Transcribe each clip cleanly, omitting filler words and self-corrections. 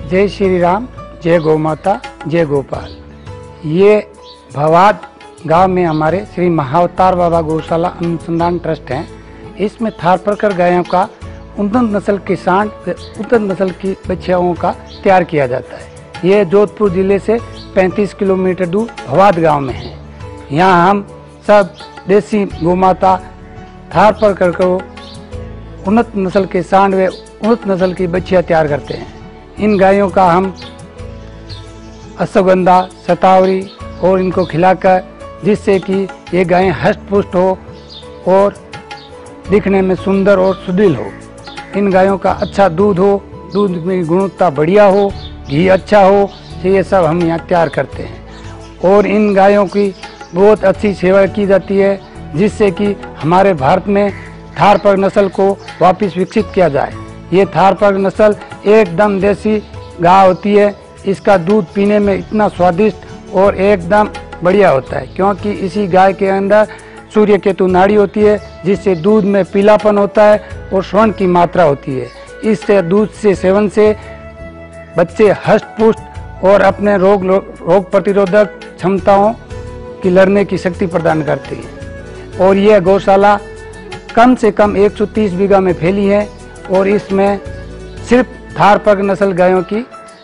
जय श्री राम, जय गौ माता, जय गोपाल। ये भवाद गांव में हमारे श्री महाअवतार बाबा गौशाला अनुसंधान ट्रस्ट है। इसमें थारपारकर गायों का उन्नत नस्ल की सांड व उन्नत नस्ल की बछियाओं का तैयार किया जाता है। ये जोधपुर जिले से 35 किलोमीटर दूर भवाद गांव में है। यहाँ हम सब देसी गौ माता थारपारकर को उन्नत नस्ल के सांड व उन्नत नस्ल की बछिया तैयार करते हैं। इन गायों का हम अश्वगंधा, शतावरी और इनको खिलाकर, जिससे कि ये गायें हष्ट पुष्ट हो और दिखने में सुंदर और सुडौल हो। इन गायों का अच्छा दूध हो, दूध में गुणवत्ता बढ़िया हो, घी अच्छा हो, ये सब हम यहाँ तैयार करते हैं। और इन गायों की बहुत अच्छी सेवा की जाती है, जिससे कि हमारे भारत में थारपारकर नस्ल को वापस विकसित किया जाए। ये थारपारकर नस्ल एकदम देसी गाय होती है। इसका दूध पीने में इतना स्वादिष्ट और एकदम बढ़िया होता है, क्योंकि इसी गाय के अंदर सूर्य केतु नाड़ी होती है, जिससे दूध में पीलापन होता है और स्वर्ण की मात्रा होती है। इससे दूध से सेवन से बच्चे हष्ट पुष्ट और अपने रोग प्रतिरोधक क्षमताओं की लड़ने की शक्ति प्रदान करती है। और यह गौशाला कम से कम 130 बीघा में फैली है और इसमें सिर्फ थारपारकर नस्ल गायों की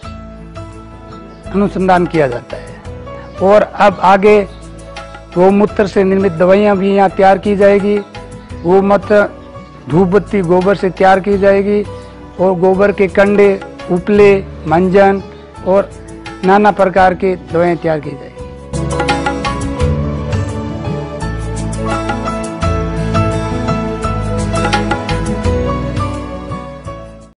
अनुसंधान किया जाता है। और अब आगे गोमूत्र से निर्मित दवाइयाँ भी यहाँ तैयार की जाएगी। गोमूत्र धूप बत्ती गोबर से तैयार की जाएगी और गोबर के कंडे, उपले, मंजन और नाना प्रकार की दवाएं तैयार की जाएगी।